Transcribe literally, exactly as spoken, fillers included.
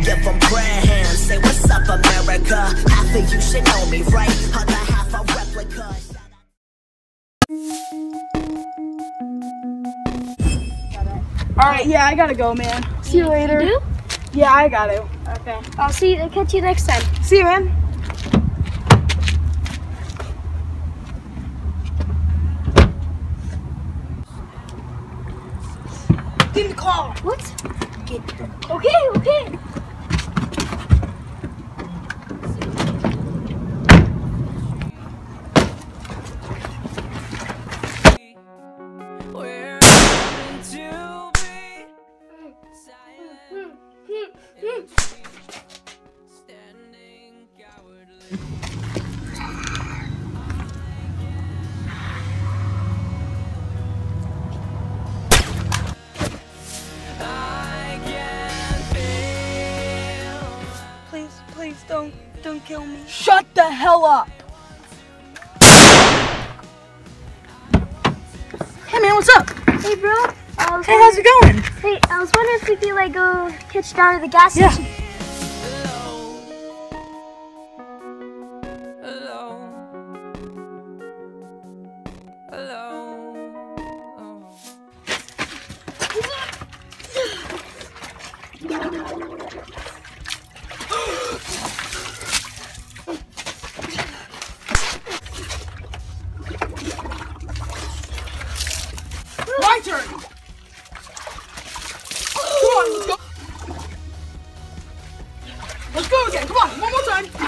give them prayer hands. Say what's up, America. Half of you should know me, right? Other half a replica. Alright, yeah, I gotta go, man. See you later. You do? Yeah, I gotta. Okay. I'll see you. I'll catch you next time. See you, man. Get in the car. What? Get in the car. Okay, okay. Please, please don't, don't kill me. Shut the hell up. Hey man, what's up? Hey, bro. I was Hey, how's it going? Hey, I was wondering if we could like go catch down to the gas Yeah. station. My turn. Come on, let's go. Let's go again. Come on, one more time.